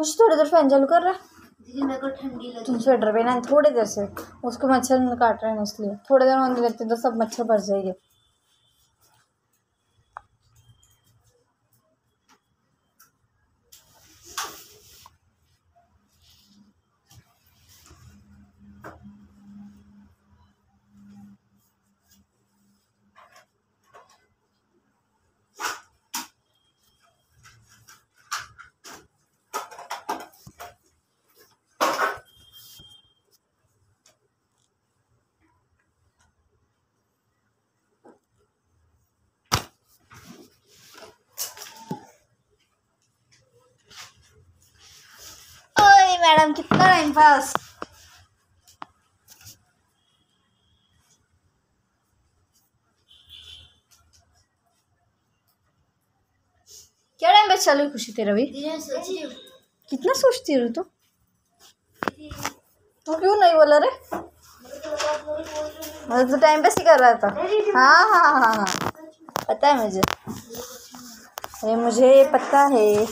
कुछ थोड़ी देर फैन चालू कर रहा है। दीदी मेरे को ठंडी लगी। तुम स्वेटर पहना है थोड़ी देर से, उसको मच्छर काट रहे हैं इसलिए थोड़ी देर होने लगती तो सब मच्छर भर जाएंगे। मैडम कितना टाइम पास। क्या टाइम पास चालू है खुशी तेरा भी? कितना सोचती है तू? तू क्यों नहीं बोला रे? मैं तो टाइम पास ही कर रहा था। हाँ हाँ हाँ हाँ पता है मुझे, अरे मुझे पता है।